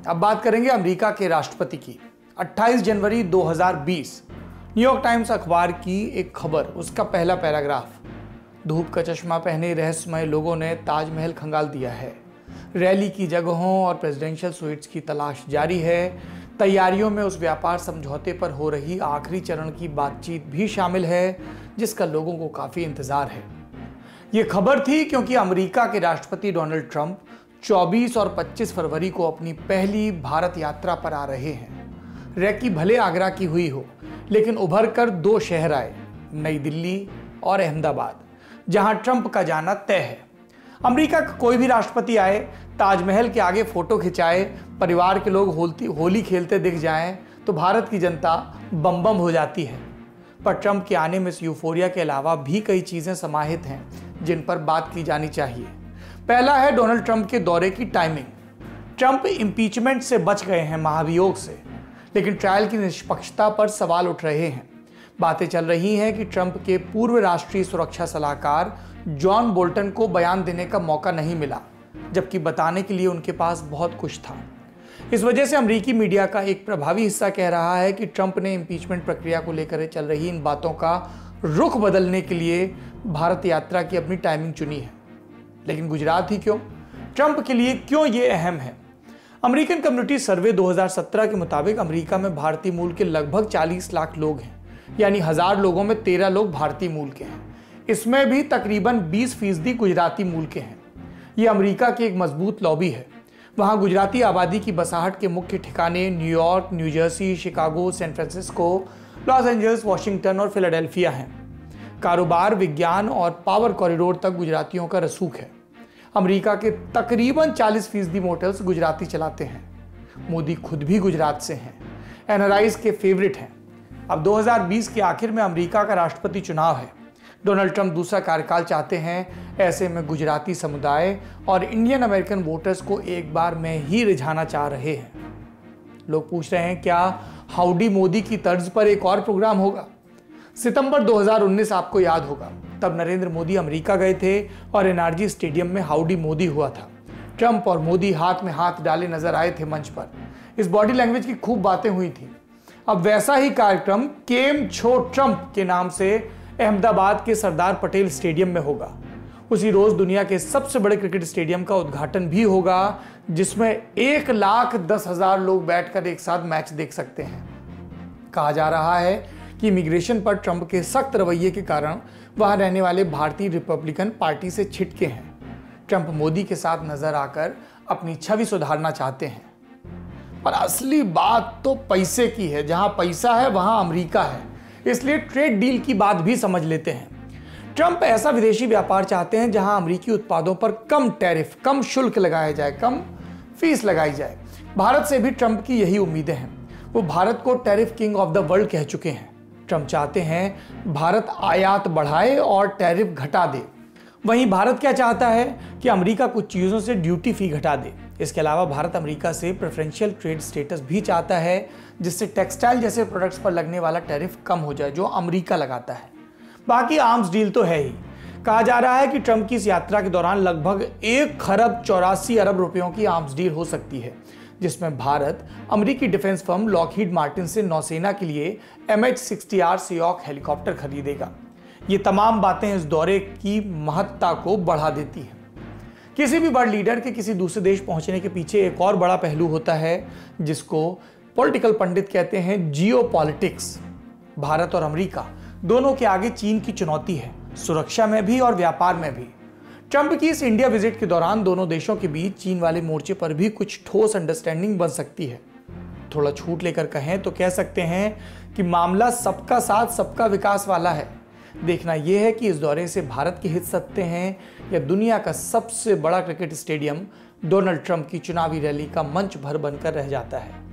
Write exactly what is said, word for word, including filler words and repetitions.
अब बात करेंगे अमेरिका के राष्ट्रपति की। अट्ठाईस जनवरी दो हज़ार बीस न्यूयॉर्क टाइम्स अखबार की एक खबर, उसका पहला पैराग्राफ। धूप का चश्मा पहने रहस्यमय लोगों ने ताजमहल खंगाल दिया है। रैली की जगहों और प्रेसिडेंशियल स्वीट्स की तलाश जारी है। तैयारियों में उस व्यापार समझौते पर हो रही आखिरी चरण की बातचीत भी शामिल है, जिसका लोगों को काफी इंतजार है। ये खबर थी क्योंकि अमेरिका के राष्ट्रपति डोनाल्ड ट्रंप चौबीस और पच्चीस फरवरी को अपनी पहली भारत यात्रा पर आ रहे हैं। रैकी भले आगरा की हुई हो, लेकिन उभर कर दो शहर आए, नई दिल्ली और अहमदाबाद, जहां ट्रंप का जाना तय है। अमेरिका का कोई भी राष्ट्रपति आए, ताजमहल के आगे फोटो खिंचाए, परिवार के लोग होली होली खेलते दिख जाएं, तो भारत की जनता बम बम हो जाती है। पर ट्रंप के आने में इस यूफोरिया के अलावा भी कई चीजें समाहित हैं जिन पर बात की जानी चाहिए। पहला है डोनाल्ड ट्रंप के दौरे की टाइमिंग। ट्रंप इम्पीचमेंट से बच गए हैं, महाभियोग से, लेकिन ट्रायल की निष्पक्षता पर सवाल उठ रहे हैं। बातें चल रही हैं कि ट्रंप के पूर्व राष्ट्रीय सुरक्षा सलाहकार जॉन बोल्टन को बयान देने का मौका नहीं मिला, जबकि बताने के लिए उनके पास बहुत कुछ था। इस वजह से अमेरिकी मीडिया का एक प्रभावी हिस्सा कह रहा है कि ट्रंप ने इम्पीचमेंट प्रक्रिया को लेकर चल रही इन बातों का रुख बदलने के लिए भारत यात्रा की अपनी टाइमिंग चुनी है। लेकिन गुजरात ही क्यों? ट्रंप के लिए क्यों ये अहम है? अमेरिकन कम्युनिटी सर्वे दो हज़ार सत्रह के मुताबिक अमेरिका में भारतीय मूल के लगभग चालीस लाख लोग हैं, यानी हजार लोगों में तेरह लोग भारतीय मूल के हैं। इसमें भी तकरीबन बीस फीसदी गुजराती मूल के हैं। ये अमेरिका की एक मजबूत लॉबी है। वहाँ गुजराती आबादी की बसाहट के मुख्य ठिकाने New York, New Jersey, Chicago, San Francisco, Los Angeles, Washington और फिलाडेल्फिया हैं। कारोबार, विज्ञान और पावर कॉरिडोर तक गुजरातियों का रसूख है। अमेरिका के तकरीबन चालीस फीसदी मोटर्स गुजराती चलाते हैं। मोदी खुद भी गुजरात से हैं, एनआरआईज के फेवरेट हैं। अब दो हज़ार बीस के आखिर में अमेरिका का राष्ट्रपति चुनाव है। डोनाल्ड ट्रंप दूसरा कार्यकाल चाहते हैं। ऐसे में गुजराती समुदाय और इंडियन अमेरिकन वोटर्स को एक बार में ही रिझाना चाह रहे हैं। लोग पूछ रहे हैं, क्या हाउडी मोदी की तर्ज पर एक और प्रोग्राम होगा? सितंबर दो हज़ार उन्नीस आपको याद होगा, तब नरेंद्र मोदी अमेरिका गए थे और एनआरजी स्टेडियम में हाउडी मोदी हुआ था। ट्रंप और मोदी हाथ में हाथ डाले नजर आए थे मंच पर। इस बॉडी लैंग्वेज की खूब बातें हुई थी। अब वैसा ही कार्यक्रम केम छो ट्रंप के नाम से अहमदाबाद के सरदार पटेल स्टेडियम में होगा। उसी रोज दुनिया के सबसे बड़े क्रिकेट स्टेडियम का उद्घाटन भी होगा, जिसमें एक लाख दस हजार लोग बैठकर एक साथ मैच देख सकते हैं। कहा जा रहा है कि इमिग्रेशन पर ट्रंप के सख्त रवैये के कारण वहां रहने वाले भारतीय रिपब्लिकन पार्टी से छिटके हैं। ट्रंप मोदी के साथ नजर आकर अपनी छवि सुधारना चाहते हैं। पर असली बात तो पैसे की है। जहां पैसा है वहां अमेरिका है, इसलिए ट्रेड डील की बात भी समझ लेते हैं। ट्रंप ऐसा विदेशी व्यापार चाहते हैं जहां अमेरिकी उत्पादों पर कम टैरिफ, कम शुल्क लगाया जाए, कम फीस लगाई जाए। भारत से भी ट्रंप की यही उम्मीदें हैं। वो भारत को tariff king of the world कह चुके हैं। ट्रंप चाहते हैं भारत आयात बढ़ाए और टैरिफ घटा दे। वहीं भारत क्या चाहता है कि अमेरिका कुछ चीज़ों से ड्यूटी फी घटा दे। इसके अलावा भारत अमेरिका से प्रेफरेंशियल ट्रेड स्टेटस भी चाहता है, जिससे टेक्सटाइल जैसे प्रोडक्ट्स पर लगने वाला टैरिफ कम हो जाए जो अमेरिका लगाता है। बाकी आर्म्स डील तो है ही। कहा जा रहा है कि ट्रंप की इस यात्रा के दौरान लगभग एक खरब चौरासी अरब रुपयों की आर्म्स डील हो सकती है, जिसमें भारत अमेरिकी डिफेंस फर्म लॉकहीड मार्टिन से नौसेना के लिए M H sixty R Seahawk helicopter खरीदेगा। ये तमाम बातें इस दौरे की महत्ता को बढ़ा देती हैं। किसी भी बड़े लीडर के किसी दूसरे देश पहुंचने के पीछे एक और बड़ा पहलू होता है, जिसको पॉलिटिकल पंडित कहते हैं जियो पॉलिटिक्स। भारत और अमेरिका दोनों के आगे चीन की चुनौती है, सुरक्षा में भी और व्यापार में भी। ट्रंप की इस इंडिया विजिट के दौरान दोनों देशों के बीच चीन वाले मोर्चे पर भी कुछ ठोस अंडरस्टैंडिंग बन सकती है। थोड़ा छूट लेकर कहें तो कह सकते हैं कि मामला सबका साथ सबका विकास वाला है। देखना यह है कि इस दौरे से भारत के हित सत्ते हैं या दुनिया का सबसे बड़ा क्रिकेट स्टेडियम डोनाल्ड ट्रंप की चुनावी रैली का मंच भर बनकर रह जाता है।